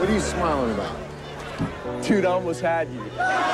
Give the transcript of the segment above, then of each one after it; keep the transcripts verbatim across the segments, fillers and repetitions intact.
What are you smiling about? Dude, I almost had you.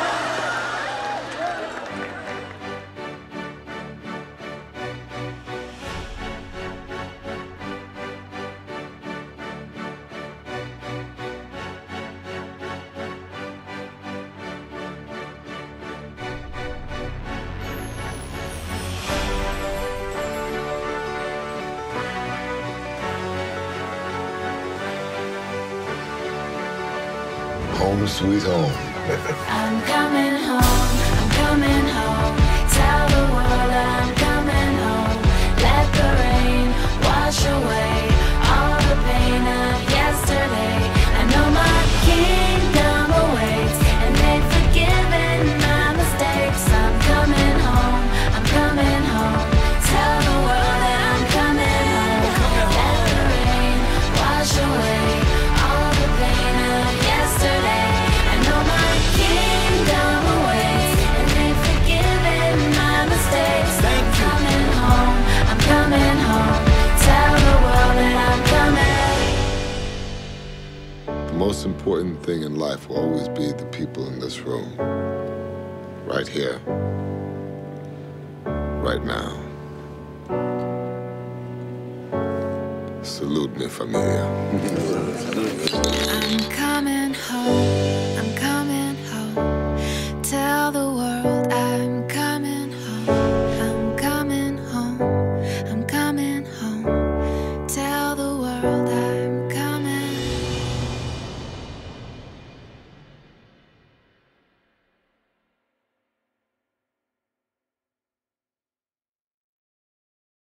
Home sweet home. I'm coming home, I'm coming home. Tell the world I'm coming home. Let the rain wash away all the pain of yesterday. I know my kingdom awaits, and they've forgiven my mistakes. I'm coming home, I'm coming home. Tell the world that I'm coming home. Let the rain wash away all the pain of yesterday. The most important thing in life will always be the people in this room. Right here. Right now. Salute, mi familia. I'm coming home.